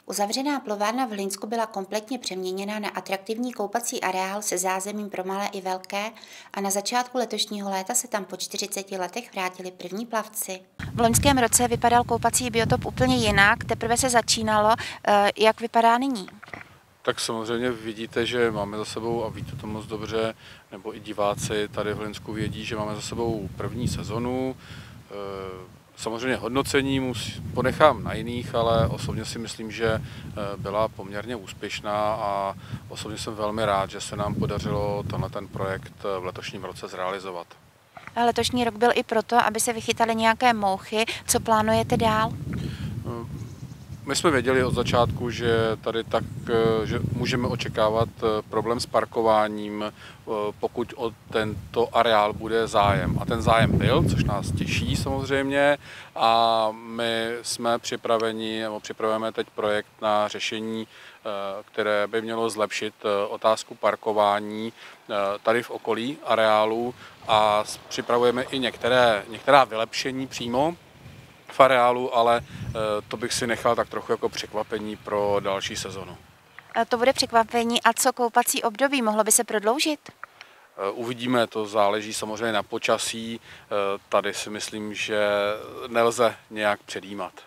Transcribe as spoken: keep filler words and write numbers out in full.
Uzavřená plovárna v Hlinsku byla kompletně přeměněna na atraktivní koupací areál se zázemím pro malé i velké a na začátku letošního léta se tam po čtyřiceti letech vrátili první plavci. V loňském roce vypadal koupací biotop úplně jinak, teprve se začínalo. Jak vypadá nyní? Tak samozřejmě vidíte, že máme za sebou, a víte to moc dobře, nebo i diváci tady v Hlinsku vědí, že máme za sebou první sezonu. Samozřejmě hodnocení ponechám na jiných, ale osobně si myslím, že byla poměrně úspěšná a osobně jsem velmi rád, že se nám podařilo tenhle ten projekt v letošním roce zrealizovat. Letošní rok byl i proto, aby se vychytaly nějaké mouchy. Co plánujete dál? My jsme věděli od začátku, že tady tak, že můžeme očekávat problém s parkováním, pokud o tento areál bude zájem. A ten zájem byl, což nás těší samozřejmě, a my jsme připraveni, nebo připravujeme teď projekt na řešení, které by mělo zlepšit otázku parkování tady v okolí areálu, a připravujeme i některé, některá vylepšení přímo v areálu, ale to bych si nechal tak trochu jako překvapení pro další sezonu. To bude překvapení. A co koupací období? Mohlo by se prodloužit? Uvidíme, to záleží samozřejmě na počasí. Tady si myslím, že nelze nějak předjímat.